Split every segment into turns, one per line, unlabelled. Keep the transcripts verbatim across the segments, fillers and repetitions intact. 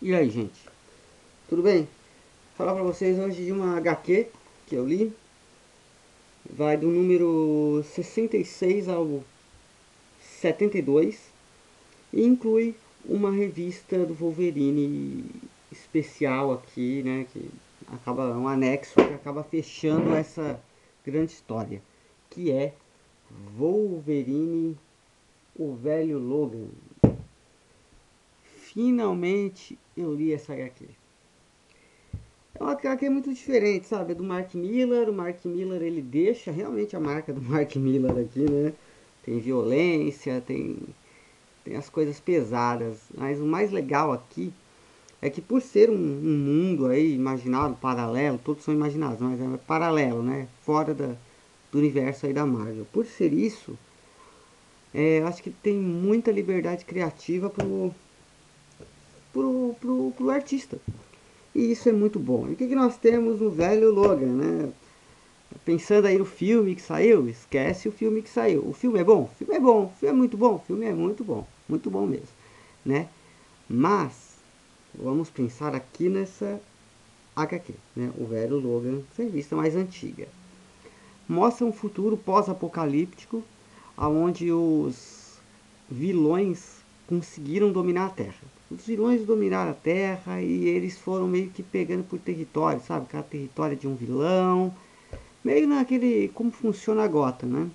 E aí, gente? Tudo bem? Vou falar pra vocês hoje de uma H Q que eu li. Vai do número sessenta e seis ao setenta e dois e inclui uma revista do Wolverine especial aqui, né? Que acaba um anexo que acaba fechando essa grande história, que é Wolverine, o velho Logan. Finalmente eu li essa H Q. É uma H Q muito diferente, sabe? É do Mark Millar. O Mark Millar ele deixa realmente a marca do Mark Millar aqui, né? Tem violência, tem, tem as coisas pesadas. Mas o mais legal aqui é que por ser um, um mundo aí imaginado, paralelo, todos são imaginados, mas é paralelo, né? Fora da, do universo aí da Marvel. Por ser isso, é, eu acho que tem muita liberdade criativa pro, pro, pro, pro artista. E isso é muito bom. E o que, que nós temos no velho Logan, né? Pensando aí no filme que saiu, esquece o filme que saiu. O filme é bom? O filme é bom. O filme é muito bom? O filme é muito bom. Muito bom mesmo, né? Mas, vamos pensar aqui nessa H Q, né? O velho Logan, revista mais antiga. Mostra um futuro pós-apocalíptico, onde os vilões conseguiram dominar a Terra. Os vilões dominaram a Terra e eles foram meio que pegando por território, sabe? Cada território de um vilão, meio naquele como funciona a Gotham, né?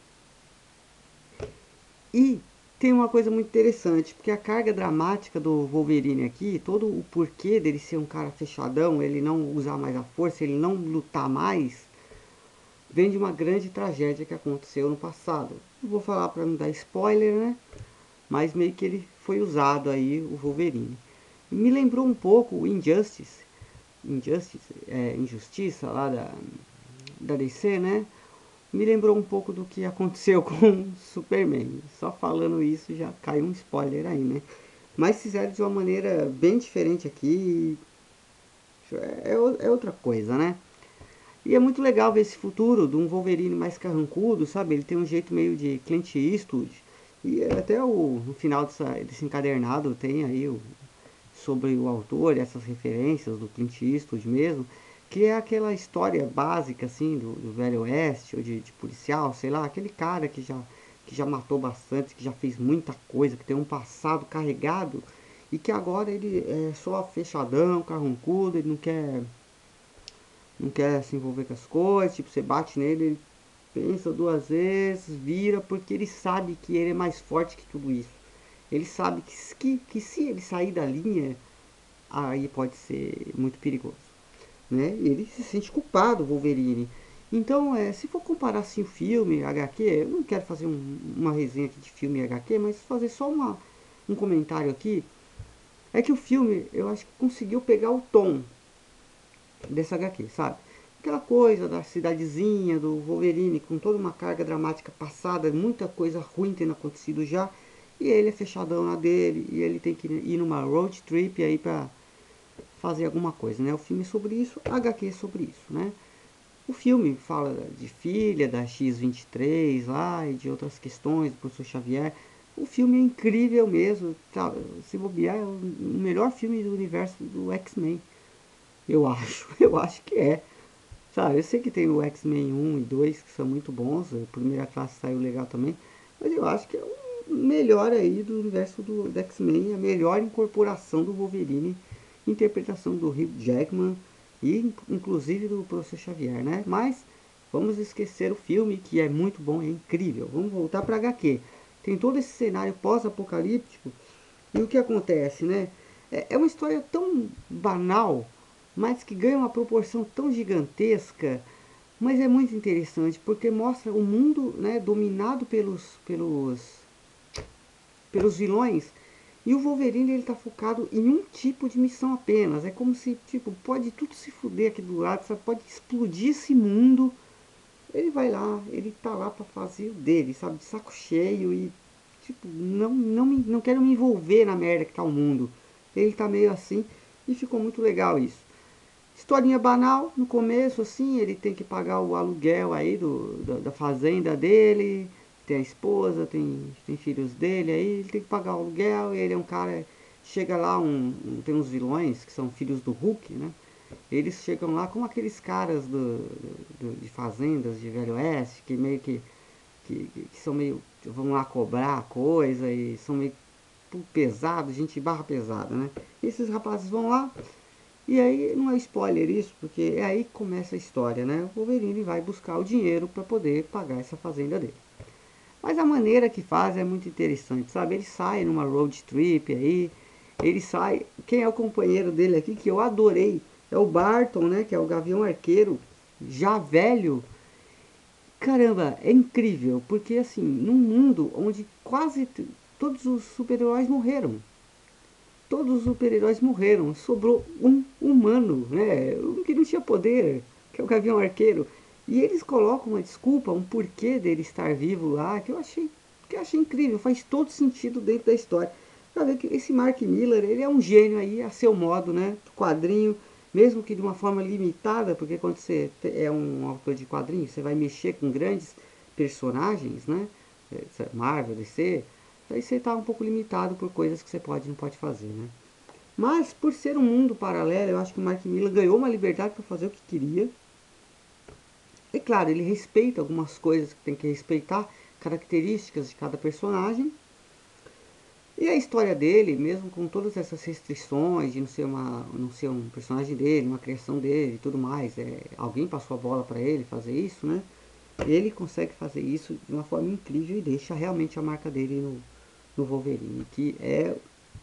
E tem uma coisa muito interessante, porque a carga dramática do Wolverine aqui, todo o porquê dele ser um cara fechadão, ele não usar mais a força, ele não lutar mais, vem de uma grande tragédia que aconteceu no passado. Não vou falar para não dar spoiler, né? Mas meio que ele foi usado aí, o Wolverine. Me lembrou um pouco o Injustice, Injustice, é, Injustiça lá da, da D C, né? Me lembrou um pouco do que aconteceu com o Superman. Só falando isso já caiu um spoiler aí, né? Mas fizeram de uma maneira bem diferente aqui. É, é outra coisa, né? E é muito legal ver esse futuro de um Wolverine mais carrancudo, sabe? Ele tem um jeito meio de Clint Eastwood. E até o, no final dessa, desse encadernado tem aí o, sobre o autor, essas referências do Clint Eastwood mesmo, que é aquela história básica assim do, do Velho Oeste ou de, de policial, sei lá, aquele cara que já que já matou bastante, que já fez muita coisa, que tem um passado carregado e que agora ele é só fechadão, carrancudo, ele não quer não quer se envolver com as coisas, tipo, você bate nele, ele pensa duas vezes, vira, porque ele sabe que ele é mais forte que tudo isso. Ele sabe que, que, que se ele sair da linha, aí pode ser muito perigoso, né? Ele se sente culpado, Wolverine. Então, é, se for comparar assim o filme, H Q, eu não quero fazer um, uma resenha aqui de filme e H Q, mas fazer só uma, um comentário aqui, é que o filme, eu acho que conseguiu pegar o tom dessa H Q, sabe? Aquela coisa da cidadezinha, do Wolverine, com toda uma carga dramática passada, muita coisa ruim tendo acontecido já, e ele é fechadão na dele, e ele tem que ir numa road trip aí pra fazer alguma coisa, né? O filme é sobre isso, a H Q é sobre isso, né? O filme fala de filha, da X vinte e três lá, e de outras questões, do professor Xavier. O filme é incrível mesmo, tá? Se bobear, é o melhor filme do universo do X-Men. Eu acho, eu acho que é. Sabe, eu sei que tem o X-Men um e dois que são muito bons, a primeira classe saiu legal também, mas eu acho que é o melhor aí do universo do, do X-Men, a melhor incorporação do Wolverine, interpretação do Hugh Jackman e inclusive do professor Xavier, né? Mas vamos esquecer o filme, que é muito bom, é incrível. Vamos voltar para H Q. Tem todo esse cenário pós-apocalíptico e o que acontece, né? É, é uma história tão banal, mas que ganha uma proporção tão gigantesca, mas é muito interessante porque mostra o mundo, né, dominado pelos, pelos, pelos vilões e o Wolverine ele tá focado em um tipo de missão apenas. É como se tipo pode tudo se fuder aqui do lado, sabe? Pode explodir esse mundo. Ele vai lá, ele tá lá para fazer o dele, sabe? De saco cheio e tipo não não me, não quero me envolver na merda que tá o mundo. Ele tá meio assim e ficou muito legal isso. Historinha banal no começo, assim, ele tem que pagar o aluguel aí do, da, da fazenda dele, tem a esposa, tem, tem filhos dele aí, ele tem que pagar o aluguel, e ele é um cara chega lá, um, um, tem uns vilões que são filhos do Hulk, né? Eles chegam lá como aqueles caras do, do, de fazendas de Velho Oeste, que meio que, que, que são meio, vão lá cobrar coisa e são meio pesados, gente barra pesada, né? E esses rapazes vão lá, e aí não é spoiler isso, porque é aí que começa a história, né? O Wolverine vai buscar o dinheiro para poder pagar essa fazenda dele. Mas a maneira que faz é muito interessante, sabe? Ele sai numa road trip aí, ele sai. Quem é o companheiro dele aqui que eu adorei? É o Barton, né? Que é o Gavião Arqueiro, já velho. Caramba, é incrível, porque assim, num mundo onde quase todos os super-heróis morreram, todos os super-heróis morreram, sobrou um humano, né? Um que não tinha poder, que é o Gavião Arqueiro. E eles colocam uma desculpa, um porquê dele estar vivo lá, que eu achei, que eu achei incrível, faz todo sentido dentro da história. Pra ver que esse Mark Miller, ele é um gênio aí, a seu modo, né? Quadrinho, mesmo que de uma forma limitada, porque quando você é um autor de quadrinhos, você vai mexer com grandes personagens, né? Marvel, D C, aí você está um pouco limitado por coisas que você pode não pode fazer, né? Mas por ser um mundo paralelo, eu acho que o Mark Miller ganhou uma liberdade para fazer o que queria. É claro, ele respeita algumas coisas que tem que respeitar, características de cada personagem. E a história dele, mesmo com todas essas restrições de não ser, uma, não ser um personagem dele, uma criação dele e tudo mais, é, alguém passou a bola para ele fazer isso, né? Ele consegue fazer isso de uma forma incrível e deixa realmente a marca dele no, no Wolverine, que é.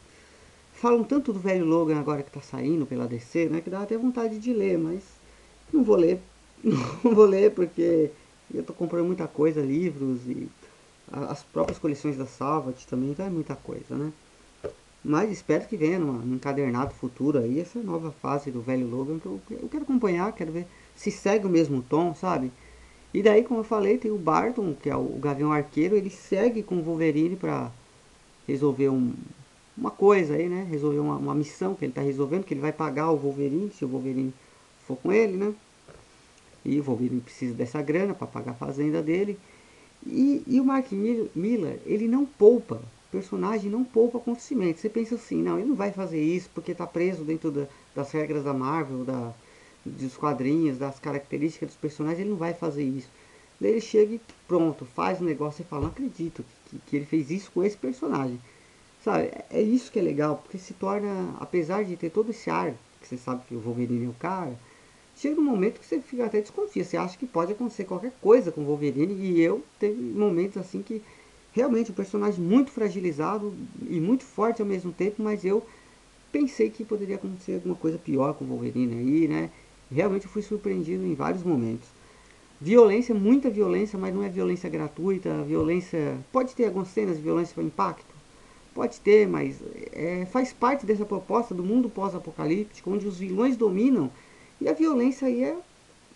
Falam tanto do velho Logan agora que tá saindo pela D C, né? Que dá até vontade de ler, mas não vou ler. Não vou ler porque eu tô comprando muita coisa, livros e as próprias coleções da Salvat também, então é muita coisa, né? Mas espero que venha numa, num encadernado futuro aí essa nova fase do velho Logan que eu, eu quero acompanhar, quero ver se segue o mesmo tom, sabe? E daí, como eu falei, tem o Barton, que é o Gavião Arqueiro, ele segue com o Wolverine pra resolver um, uma coisa aí, né? Resolver uma, uma missão que ele tá resolvendo, que ele vai pagar o Wolverine, se o Wolverine for com ele, né? E o Wolverine precisa dessa grana para pagar a fazenda dele. E, e o Mark Miller, ele não poupa, o personagem não poupa acontecimentos. Você pensa assim, não, ele não vai fazer isso porque tá preso dentro da, das regras da Marvel, da, dos quadrinhos, das características dos personagens, ele não vai fazer isso. Daí ele chega e pronto, faz o negócio e fala, não acredito que, que ele fez isso com esse personagem. Sabe, é isso que é legal, porque se torna, apesar de ter todo esse ar, que você sabe que o Wolverine é o cara, chega um momento que você fica até desconfia, você acha que pode acontecer qualquer coisa com o Wolverine, e eu teve momentos assim que realmente o um personagem muito fragilizado e muito forte ao mesmo tempo, mas eu pensei que poderia acontecer alguma coisa pior com o Wolverine aí, né? Realmente eu fui surpreendido em vários momentos. Violência, muita violência, mas não é violência gratuita, violência. Pode ter algumas cenas de violência para impacto, pode ter, mas é, faz parte dessa proposta do mundo pós-apocalíptico, onde os vilões dominam e a violência aí é,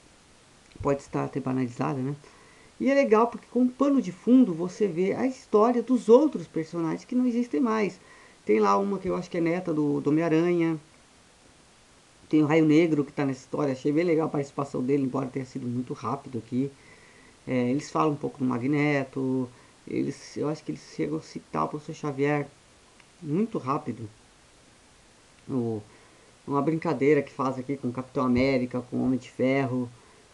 pode estar até banalizada, né? E é legal porque com pano de fundo você vê a história dos outros personagens que não existem mais. Tem lá uma que eu acho que é neta do, do Homem-Aranha. Tem o Raio Negro que está nessa história. Achei bem legal a participação dele, embora tenha sido muito rápido aqui. É, eles falam um pouco do Magneto. Eles, eu acho que eles chegam a citar o professor Xavier muito rápido. O, uma brincadeira que faz aqui com o Capitão América, com o Homem de Ferro.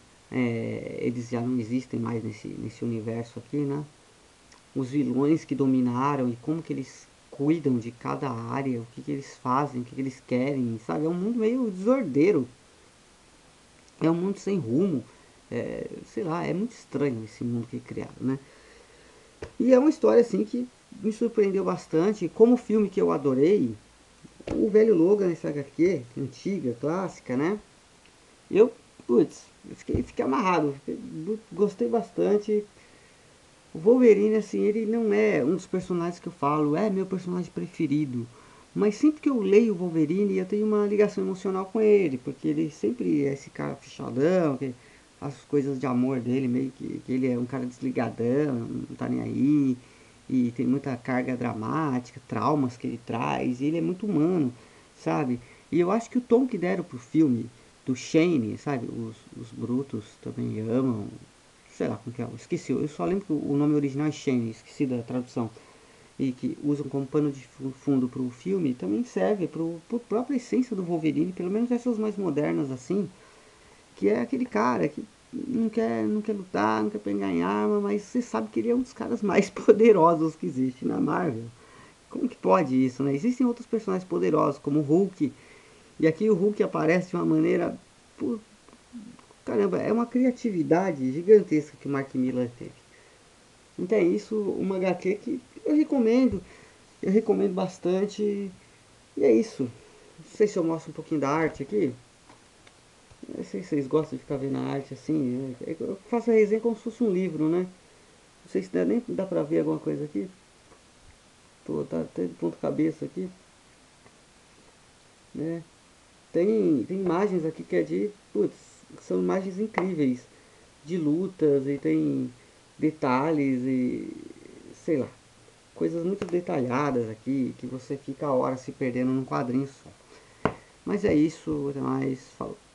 É, eles já não existem mais nesse, nesse universo aqui, né? Os vilões que dominaram e como que eles cuidam de cada área, o que, que eles fazem, o que, que eles querem, sabe? É um mundo meio desordeiro, é um mundo sem rumo, é, sei lá, é muito estranho esse mundo que é criado, né? E é uma história assim que me surpreendeu bastante, como filme que eu adorei, o velho Logan, essa H Q, antiga, clássica, né? Eu, putz, fiquei, fiquei amarrado, fiquei, gostei bastante. O Wolverine, assim, ele não é um dos personagens que eu falo, é meu personagem preferido. Mas sempre que eu leio o Wolverine, eu tenho uma ligação emocional com ele, porque ele sempre é esse cara fechadão, que as coisas de amor dele, meio que, que ele é um cara desligadão, não tá nem aí, e tem muita carga dramática, traumas que ele traz, e ele é muito humano, sabe? E eu acho que o tom que deram pro filme do Shane, sabe? Os, os brutos também amam, sei lá como que é, eu esqueci, eu só lembro que o nome original é Shane, esqueci da tradução. e que usam como pano de fundo para o filme, também serve para a própria essência do Wolverine, pelo menos essas mais modernas assim, que é aquele cara que não quer, não quer lutar, não quer pegar em arma, mas você sabe que ele é um dos caras mais poderosos que existe na Marvel. Como que pode isso, né? Existem outros personagens poderosos, como o Hulk, e aqui o Hulk aparece de uma maneira. Pô, caramba, é uma criatividade gigantesca que o Mark Miller teve. Então é isso, uma H Q que eu recomendo, eu recomendo bastante. E é isso. Não sei se eu mostro um pouquinho da arte aqui. Não sei se vocês gostam de ficar vendo a arte assim. Né? Eu faço a resenha como se fosse um livro, né? Não sei se dá, nem dá pra ver alguma coisa aqui. Tô, tá até de ponta cabeça aqui. Né? Tem, tem imagens aqui que é de. Putz, são imagens incríveis. De lutas e tem detalhes e. Sei lá. Coisas muito detalhadas aqui que você fica a hora se perdendo num quadrinho só. Mas é isso, até mais. Falou.